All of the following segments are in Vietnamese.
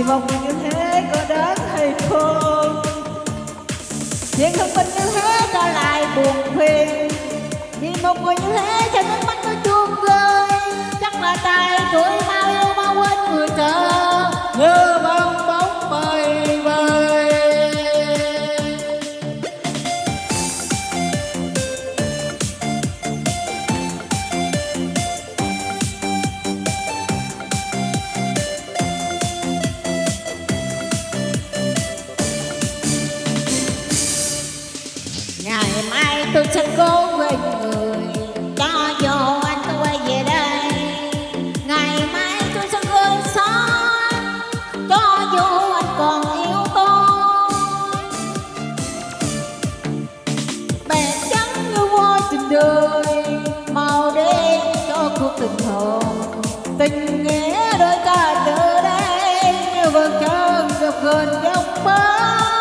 Vì một người như thế có đáng hay không? Chuyện thông minh như thế ta lại buồn phiền. Vì một người như thế cho nước mắt nó chuông rơi. Chắc là tay tuổi mau yêu mau quên người chờ. Như bong bóng bay bay. Ngày mai tôi sẽ cố về người, cho dù anh có quay về đây. Ngày mai tôi sẽ gửi xót, cho dù anh còn yêu tôi. Bè trắng như voi tình đời, màu đen cho cuộc tình hồn. Tình nghĩa đôi ta từ đây như vầng trăng gặp gần góc bóng.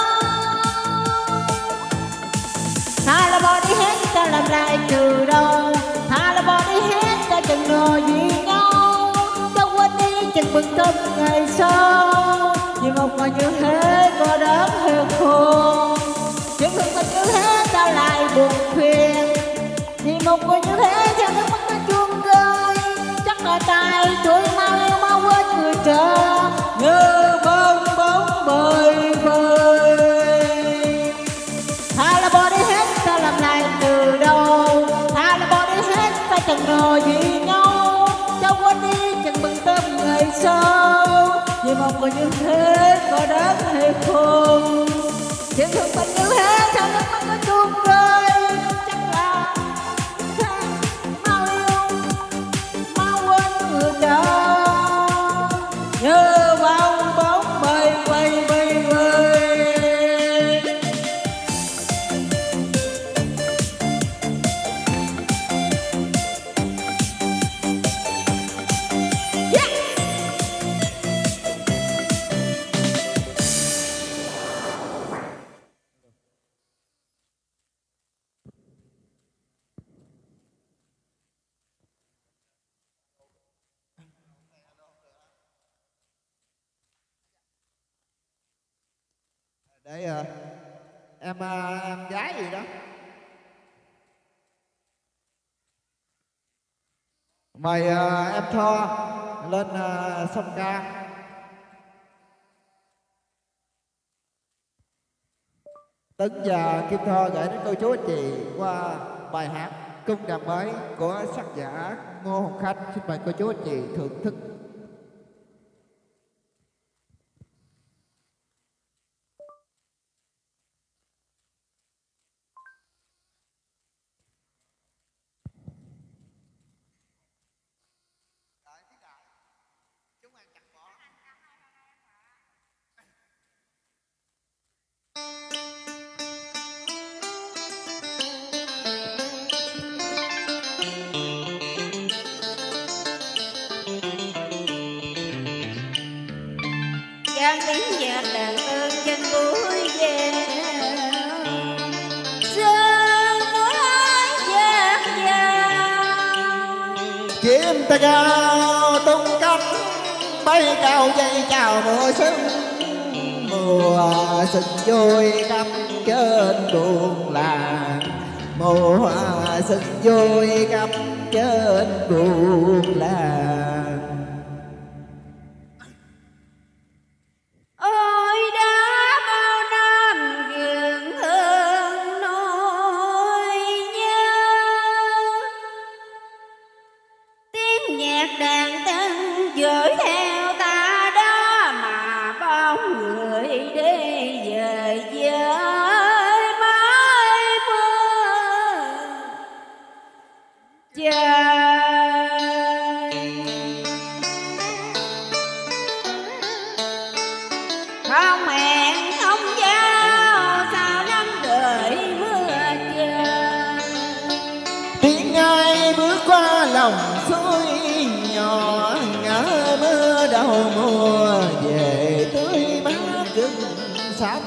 Thà là bỏ đi hết ta làm lại từ đầu. Thà là bỏ đi hết ta chẳng ngờ gì nhau. Ta quên đi chẳng bận tâm ngày sau. Vì một người như thế có đáng hay không? Chuyện thương tình như thế ta lại buồn phiền. Vì một người như thế cho nước mắt nó chuông rơi. Chắc là tay tuổi mau yêu mau quên người chờ. Như bong bóng bay bay. Thà là bỏ đi hết ta làm lại từ đầu. Thà là bỏ đi hết ta chẳng ngờ gì nhau. Cho quên đi chẳng bận tâm ngày sau. Vì một người như thế có đáng hay không? Chuyện thương tình như thế sao nước mắt nó tuôn rơi. Chắc là mau yêu mau quên người chờ. Như bong bóng bay bay bay bay. Để em gái gì đó mời em Tho lên song ca. Tấn và Kim Tho gửi đến cô chú anh chị qua bài hát Cung Đàn Mới của tác giả Ngô Hồng Khanh. Xin mời cô chú anh chị thưởng thức. Giang tiếng nhạc đàn ơn chân cuối về. Sương mối dạt dào. Chim ta cao tung cánh bay cao dây chào mùa xuân. Mùa xuân vui khắp trên buồn làng. Mùa xuân vui khắp trên buồn làng. Ôi đã bao năm gượng hương nỗi nhớ. Tiếng nhạc đàn tân gửi theo ta đó mà bóng người đi về với mái mưa trời. Không hẹn không giao sao năm đợi mưa trời. Tiếng ai bước qua lòng suối nhỏ ngỡ mưa đầu mùa về tưới mát rừng xanh.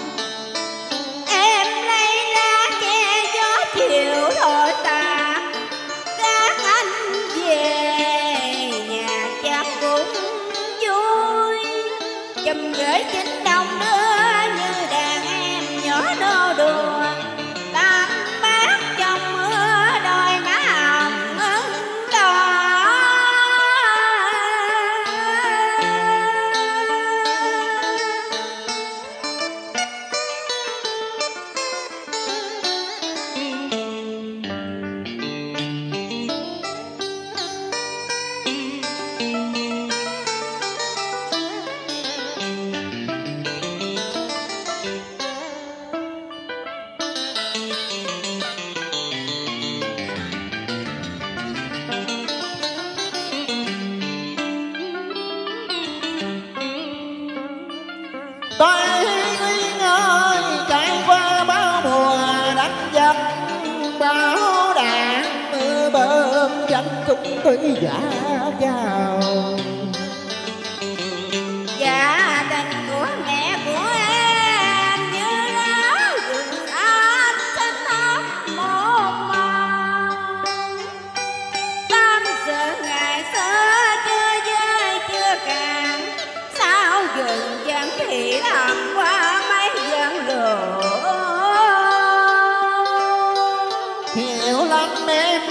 Em lấy lá che gió chiều thôi ta. Các anh về nhà chắc cũng vui. chùm gửi chính đồng đưa như đàn em nhỏ nô đùa làm bát trong mưa đôi má hồng ửng đỏ. Tôi ngơi trải qua bao mùa đánh giặc bão đạn mưa bơm danh chúng tôi giả vào. Dạ tình của mẹ của em như lá rừng xanh xanh thắm một màu. Tâm sự ngày xưa chưa dơi chưa cạn, sao dừng vẫn thì thầm qua mấy dân lửa. Hiểu lắm em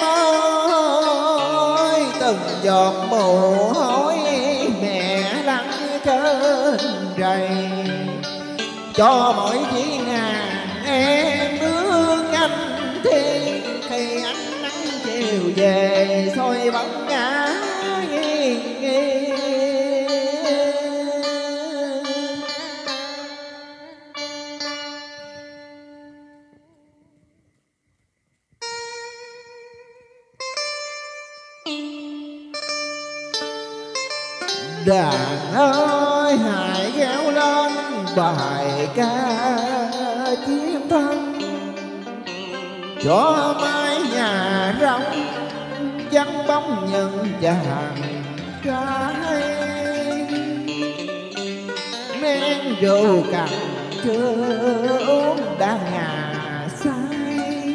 ơi, từng giọt mồ hôi mẹ lăn trên rầy, cho mỗi chỉ ngàn em bước nhanh thiên. Khi ánh nắng chiều về soi bóng ngã nghiêng nghiêng. Đàn ơi hãy kéo lên bài ca chiến thắng, cho mái nhà rông vắng bóng nhân chàng trai. Men rượu cạn chưa uống đã ngà say,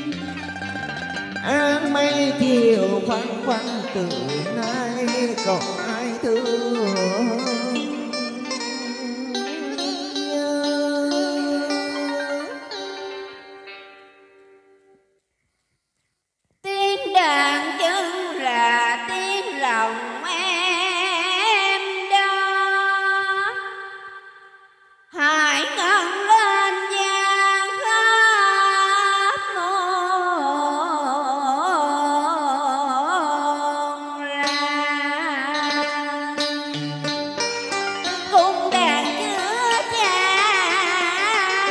áng mây chiều phăng phăng từ nay còn ai thương. Tiếng đàn chân là tiếng lòng em đó, hãy ngẩng lên vang khắp muôn làng. Cung đàn chứa chan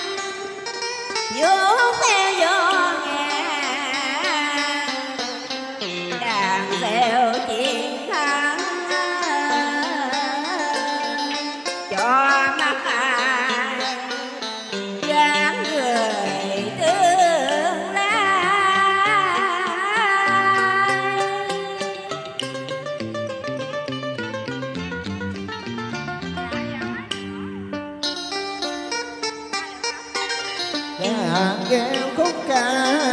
vuốt theo gió ngàn, đàn reo chiến thắng cho mắt ai dáng người tương lai. Đàn gheo khúc ca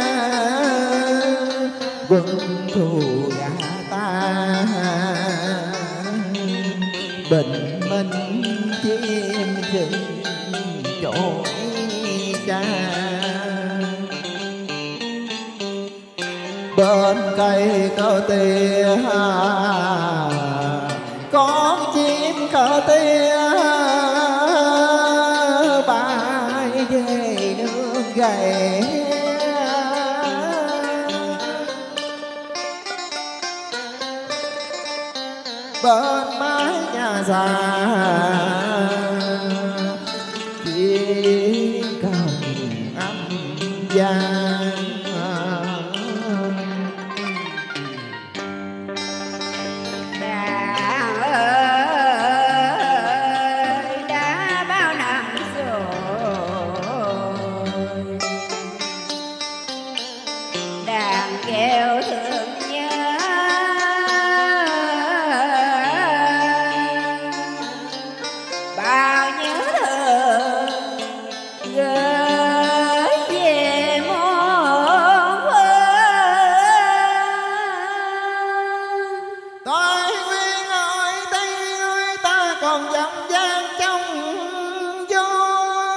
quân thù đã ta, bình minh chim chừng trỗi cha. Bên cây cờ tia con chim cờ tia bay về nương gầy. Bên mái nhà già tiếng cầu âm vang. Đàn ơi đã bao năm rồi, đàn kêu thương nhớ. dòng gian trong gió.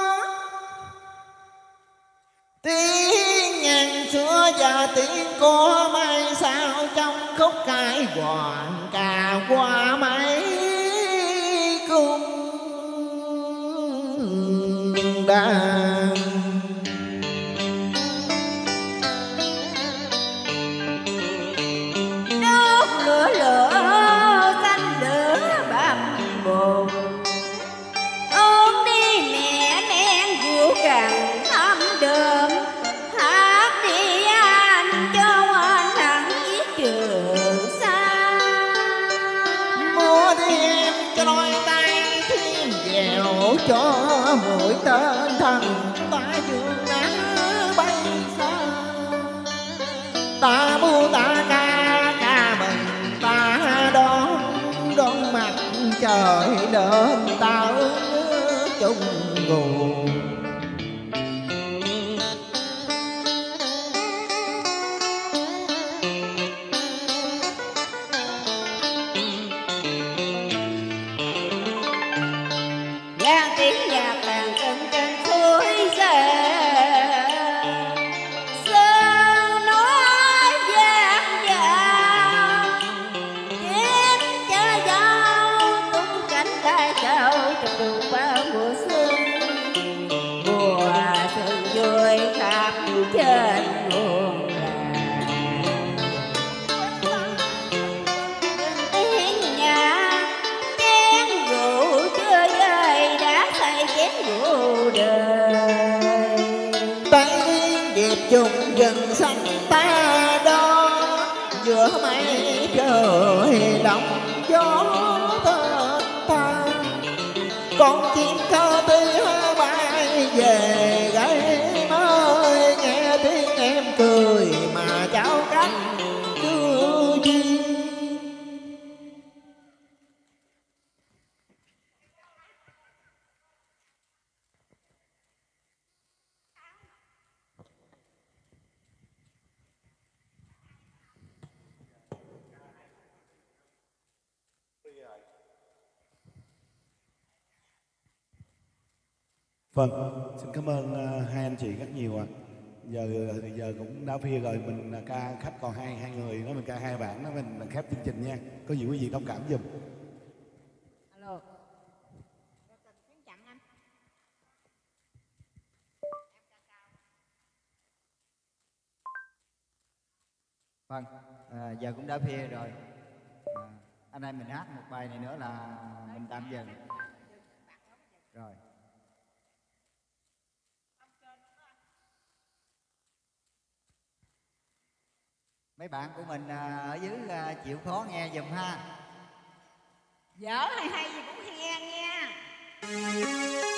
Tiếng ngàn xưa và tiếng có mai sao trong khúc cải hoàng ca qua mấy cung đàn. Đốt lửa lửa xanh lửa bầm bùng, ôm đi mẹ nén rượu cằn thăm đờm, hát đi anh cho anh hẳn với trường xa. Múa đi em cho đôi tay thêm dẻo cho mũi tên thần ta dương nắng bay xa. Ta bu ta ca mừng ta đón mặt trời lên ta ước chung nguồn. Giang tiếng nhạc làng chân trên suối rè, sơn nói vang vang kiếm cho dâu tung cánh tay trâu trong đường bao mùa xuân. Mùa xuân vui khắp trên nguồn làng, tiếng nhạc chén rượu chưa vơi đã say chén rượu đời. Tay điệp chung rừng xanh ta đó, giữa mây trời lòng gió thơ tha. Con chim cơ tư bay về gáy mới nghe tiếng em cười mà cháu cánh chưa chi. Vâng, xin cảm ơn hai anh chị rất nhiều ạ. Giờ cũng đã khuya rồi, mình ca khách còn hai người nữa, mình ca hai bản đó, mình khép chương trình nha. Có gì quý vị thông cảm giùm. Alo. Vâng, giờ cũng đã khuya rồi. Anh em mình hát một bài này nữa là mình tạm dừng. Rồi. Mấy bạn của mình ở dưới chịu khó nghe giùm ha. Dở hay gì cũng nghe nha.